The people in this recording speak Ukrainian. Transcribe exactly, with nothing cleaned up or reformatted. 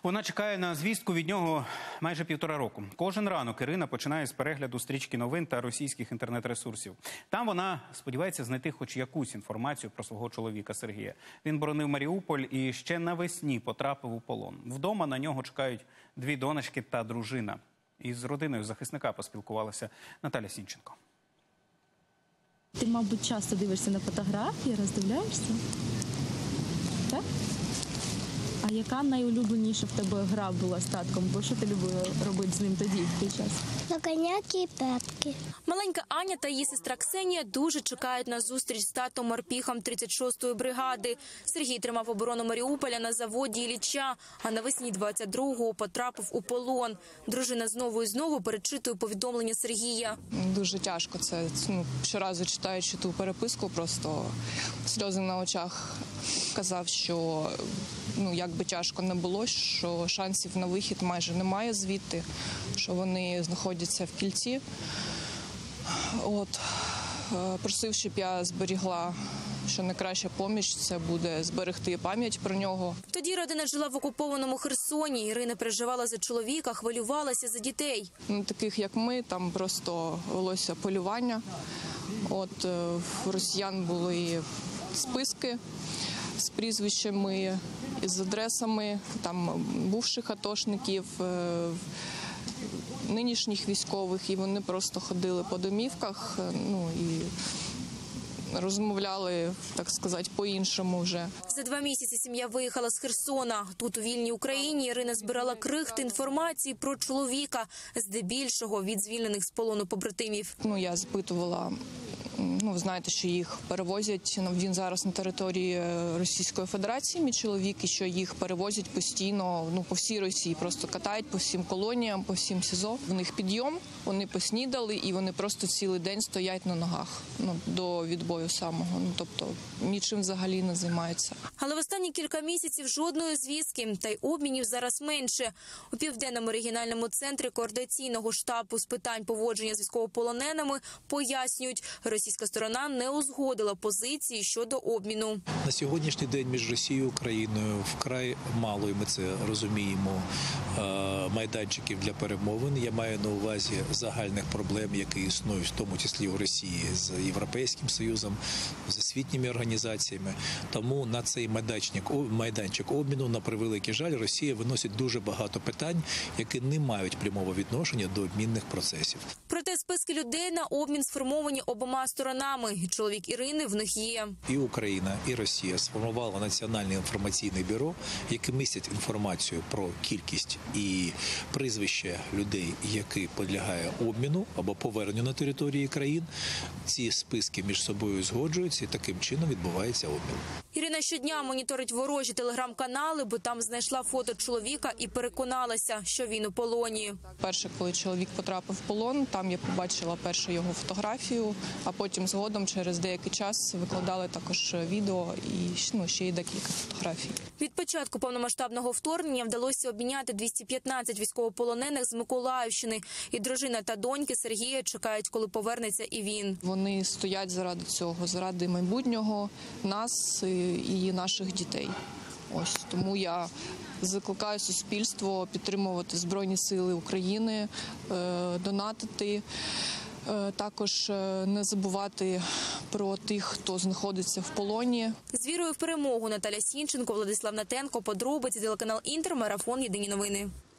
Вона чекає на звістку від нього майже півтора року. Кожен ранок Ірина починає з перегляду стрічки новин та російських інтернет-ресурсів. Там вона сподівається знайти хоч якусь інформацію про свого чоловіка Сергія. Він боронив Маріуполь і ще навесні потрапив у полон. Вдома на нього чекають дві донечки та дружина. Із родиною захисника поспілкувалася Наталя Сінченко. Ти, мабуть, часто дивишся на фотографії, роздивляєшся? Так? А яка найулюбленіша в тебе гра була з татком? Бо що ти любила робити з ним тоді, в той час? На коняки і пепки. Маленька Аня та її сестра Ксенія дуже чекають на зустріч з татом морпіхом тридцять шостої бригади. Сергій тримав оборону Маріуполя на заводі Ілліча, а навесні двадцять другого потрапив у полон. Дружина знову і знову перечитує повідомлення Сергія. Дуже тяжко це. Ну, щоразу читаючи ту переписку, просто сльози на очах. Казав, що ну, як би тяжко не було, що шансів на вихід майже немає звідти, що вони знаходяться в кільці. От, просив, щоб я зберігла, що найкраща поміч – це буде зберегти пам'ять про нього. Тоді родина жила в окупованому Херсоні. Ірина переживала за чоловіка, хвилювалася за дітей. Ну, таких, як ми, там просто велося полювання. От, в росіян були списки з прізвищами, з адресами там бувших атошників, нинішніх військових, і вони просто ходили по домівках, ну і розмовляли, так сказати, по-іншому вже. За два місяці сім'я виїхала з Херсона. Тут, у вільній Україні, Ірина збирала крихти інформації про чоловіка, здебільшого від звільнених з полону побратимів. Ну, я запитувала, ну, знаєте, що їх перевозять, він зараз на території Російської Федерації, мій чоловік, і що їх перевозять постійно, ну, по всій Росії, просто катають по всім колоніям, по всім СІЗО. В них підйом, вони поснідали і вони просто цілий день стоять на ногах, ну, до відбою самого, ну, тобто нічим взагалі не займаються. Але в останні кілька місяців жодної звістки, та й обмінів зараз менше. У Південному регіональному центрі координаційного штабу з питань поводження з військовополоненими пояснюють, російська сторона не узгодила позиції щодо обміну. На сьогоднішній день між Росією і Україною вкрай мало, і ми це розуміємо, майданчиків для перемовин. Я маю на увазі загальних проблем, які існують, в тому числі у Росії, з Європейським Союзом, з освітніми організаціями. Тому на цей майданчик, майданчик обміну, на превеликий жаль, Росія виносить дуже багато питань, які не мають прямого відношення до обмінних процесів. Проте списки людей на обмін сформовані обома сторонами. І чоловік Ірини в них є. І Україна, і Росія сформували Національне інформаційне бюро, яке містить інформацію про кількість і прізвище людей, які підлягають обміну або поверненню на території країн. Ці списки між собою згоджуються, і таким чином відбувається обмін. Ірина щодня моніторить ворожі телеграм-канали, бо там знайшла фото чоловіка і переконалася, що він у полоні. Перше, коли чоловік потрапив в полон, там я побачила першу його фотографію, а потім згодом через деякий час викладали також відео і ну, ще й декілька фотографій. Від початку повномасштабного вторгнення вдалося обміняти двісті п'ятнадцять військовополонених з Миколаївщини. І дружина та доньки Сергія чекають, коли повернеться і він. Вони стоять заради цього, заради майбутнього нас і наших дітей. Ось тому я закликаю суспільство підтримувати Збройні Сили України, донатити, також не забувати про тих, хто знаходиться в полоні. З вірою в перемогу Наталя Сінченко, Владислав Натенко, подробиці, телеканал Інтер, марафон «Єдині новини».